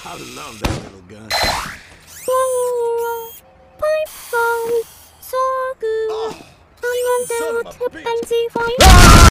I love that little gun. Pipe bomb, so good. Oh, I wonder son of what a bitch. happens if I